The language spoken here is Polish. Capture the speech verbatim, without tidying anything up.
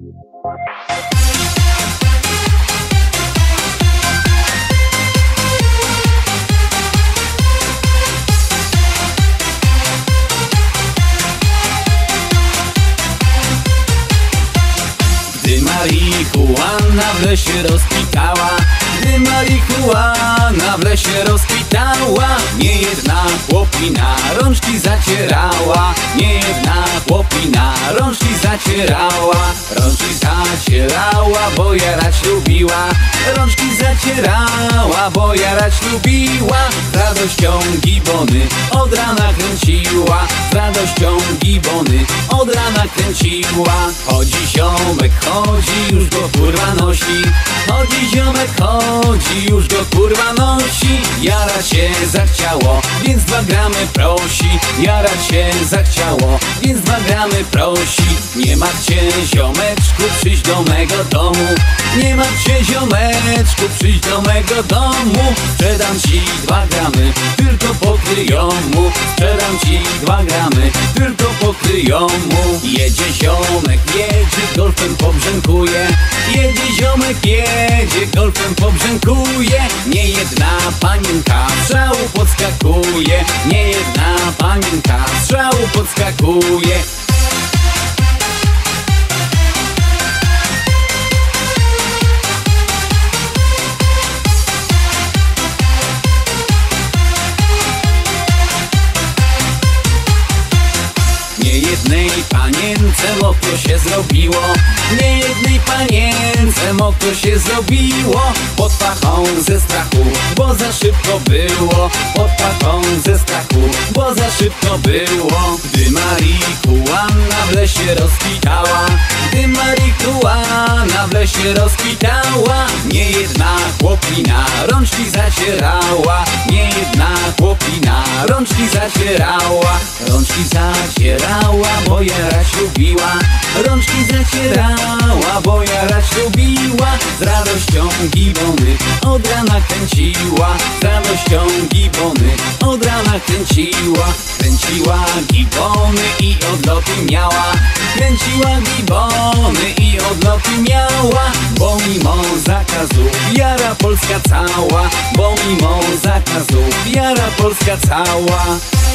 Gdy marihuana w lesie rozkwitała, Gdy marihuana w lesie rozkwitała, niejedna chłopina rączki zacierała, niejedna chłopina rączki zacierała, rączki zacierała, bo jarać lubiła, rączki zacierała, bo jarać lubiła, z radością gibony od rana kręciła, z radością gibony od rana kręciła. Chodzi ziomek, chodzi, już go kurwa nosi, chodzi ziomek, chodzi, już go kurwa nosi. Jarać się zachciało, więc dwa gramy prosi, jarać się zachciało, więc dwa gramy prosi. Nie martw się ziomeczku, przyjdź do mego domu, nie martw się ziomeczku, przyjdź do mego domu. Sprzedam ci dwa gramy, tylko pokryją mu, sprzedam ci dwa gramy, tylko pokryją mu. Jedzie ziomek, jedzie, golfem pobrzękuje, jedzie ziomek, jedzie, golfem pobrzękuje. Niejedna panienka strzału podskakuje, niejedna panienka strzału podskakuje. Niejednej panience mokro się zrobiło, niejednej panience mokro się zrobiło, pod pachą ze strachu, bo za szybko było, pod pachą ze strachu, bo za szybko było. Gdy marihuana w lesie rozkwitała, Gdy marihuana w lesie rozkwitała, niejedna chłopina rączki zacierała, niejedna chłopina rączki zacierała, rączki zacierała, bo jarać lubiła, rączki zacierała, bo jarać lubiła, z radością gibony od rana kręciła, z radością gibony od rana kręciła, kręciła gibony i odloty miała, kręciła gibony i odloty miała, bo mimo zakazu jara Polska cała, bo mimo zakazu jara Polska cała.